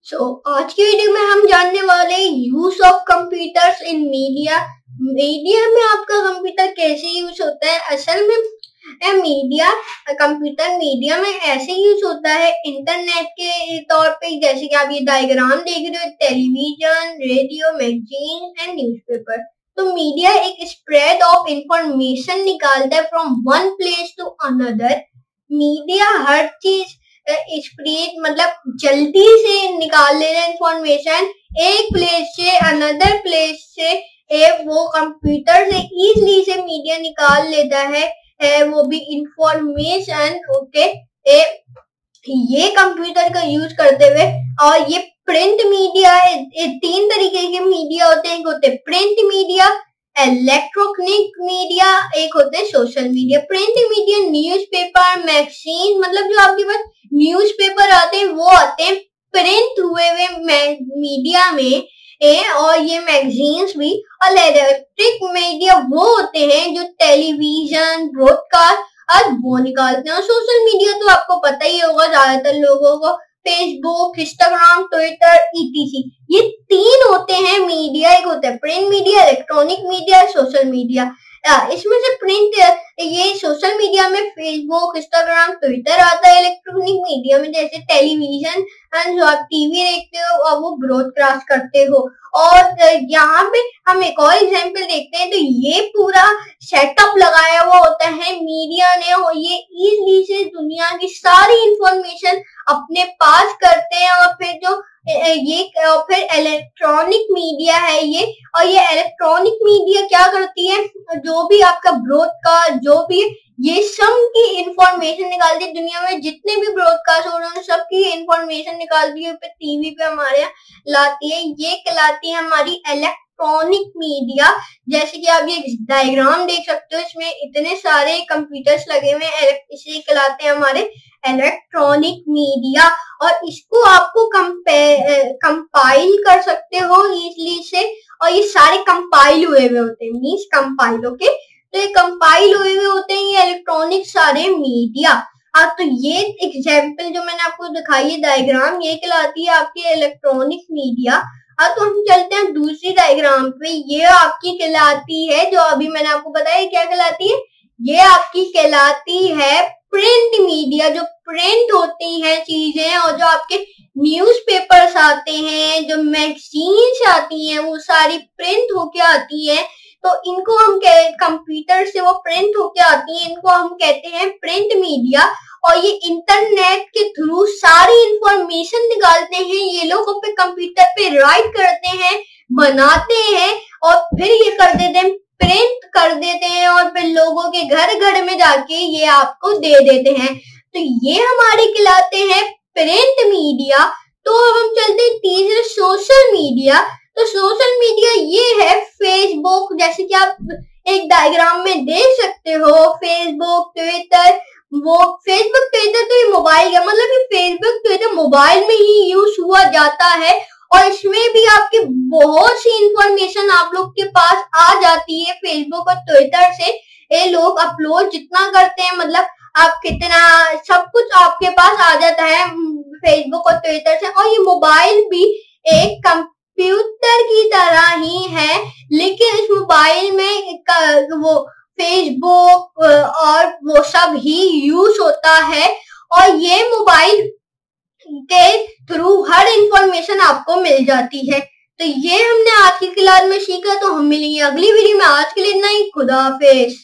आज की वीडियो में हम जानने वाले use of computers in media. Media में आपका कंप्यूटर कैसे यूज होता है। असल में कंप्यूटर मीडिया में ऐसे यूज होता है इंटरनेट के तौर पे, जैसे कि आप ये डायग्राम देख रहे हो, television, radio, magazine and newspaper. तो मीडिया एक स्प्रेड ऑफ इंफॉर्मेशन निकालता है from one place to another. Media हर चीज स्प्रेड मतलब जल्दी से निकाल लेना इंफॉर्मेशन एक प्लेस से अनदर प्लेस से। वो कंप्यूटर से इजीली से मीडिया निकाल लेता है वो भी इंफॉर्मेशन। ओके, ये कंप्यूटर का यूज करते हुए। और ये प्रिंट मीडिया है। तीन तरीके के मीडिया होते हैं। एक होते हैं प्रिंट मीडिया, इलेक्ट्रॉनिक मीडिया, एक होते हैं social media. Print media newspaper, magazine, मतलब जो आपके पास न्यूज़पेपर आते हैं वो आते हैं प्रिंट हुए मीडिया में और ये मैगजीन्स भी। और इलेक्ट्रिक मीडिया वो होते हैं जो टेलीविजन, ब्रॉडकास्ट और वो निकालते हैं। सोशल मीडिया तो आपको पता ही होगा, ज्यादातर लोगों को फेसबुक, इंस्टाग्राम, ट्विटर, ईटीसी, ये तीन होते हैं मीडिया। एक होता है print media, electronic media, social media. इसमें से प्रिंट, ये सोशल मीडिया में फेसबुक, इंस्टाग्राम, ट्विटर आता है। इलेक्ट्रॉनिक मीडिया में जैसे टेलीविजन, जो आप टीवी देखते हो और वो ब्रॉडकास्ट करते हो। और यहाँ पे हम एक और एग्जांपल देखते हैं। तो ये पूरा सेटअप लगाया हुआ होता है मीडिया ने और ये इजीली से दुनिया की सारी इंफॉर्मेशन अपने पास करते हैं। और फिर जो फिर इलेक्ट्रॉनिक मीडिया है ये, और ये इलेक्ट्रॉनिक मीडिया क्या करती है, जो भी आपका ब्रॉडकास्ट जो भी ये सब की इंफॉर्मेशन निकालती है। दुनिया में जितने भी ब्रॉडकास्ट हो रहे हैं सबकी इंफॉर्मेशन निकालती है, फिर टीवी पे हमारे यहाँ लाती है। ये कहलाती है हमारी इलेक्ट्रॉनिक मीडिया। जैसे कि आप ये डायग्राम देख सकते हो, इसमें इतने सारे कंप्यूटर्स लगे हुए हैं, इसे कहलाते हैं हमारे इलेक्ट्रॉनिक मीडिया। और इसको आपको कंपाइल कर सकते हो इजीली से, और ये सारे कंपाइल हुए होते हैं, मीन्स कंपाइल। ओके, तो ये कंपाइल हुए होते हैं ये इलेक्ट्रॉनिक सारे मीडिया। तो ये एग्जाम्पल जो मैंने आपको दिखाई है डायग्राम, ये कहलाती है आपकी इलेक्ट्रॉनिक मीडिया। तो हम चलते हैं दूसरी डायग्राम पे। ये आपकी कहलाती है, जो अभी मैंने आपको बताया क्या कहलाती है, ये आपकी कहलाती है प्रिंट मीडिया। जो प्रिंट होती हैं चीजें और जो आपके न्यूज़पेपर्स आते हैं, जो मैगजीन्स आती हैं, वो सारी प्रिंट होके आती हैं। तो इनको हम कंप्यूटर से वो प्रिंट होके आती हैं, इनको हम कहते हैं प्रिंट मीडिया। और ये इंटरनेट के थ्रू सारी इंफॉर्मेशन निकालते हैं। ये लोग अपने कंप्यूटर पे राइट करते हैं, बनाते हैं और फिर ये कर देते हैं, प्रिंट कर देते हैं और फिर लोगों के घर घर में जाके ये आपको दे देते हैं। तो ये हमारे कहलाते हैं प्रिंट मीडिया। तो अब हम चलते हैं तीसरे सोशल मीडिया। तो सोशल मीडिया ये है फेसबुक, जैसे कि आप एक डायग्राम में देख सकते हो, फेसबुक, ट्विटर। वो फेसबुक, ट्विटर तो ये मोबाइल का मतलब ये फेसबुक, ट्विटर मोबाइल में ही यूज हुआ जाता है। और इसमें भी आपकी बहुत सी इंफॉर्मेशन आप लोग के पास आ जाती है फेसबुक और ट्विटर से। ये लोग अपलोड जितना करते हैं, मतलब आप कितना सब कुछ आपके पास आ जाता है फेसबुक और ट्विटर से। और ये मोबाइल भी एक कंप्यूटर की तरह ही है, लेकिन इस मोबाइल में वो फेसबुक और वो सब ही यूज होता है। और ये मोबाइल के थ्रू हर इंफॉर्मेशन आपको मिल जाती है। तो ये हमने आज की क्लास में सीखा। तो हम मिलेंगे अगली वीडियो में। आज के लिए इतना ही। खुदा हाफिज।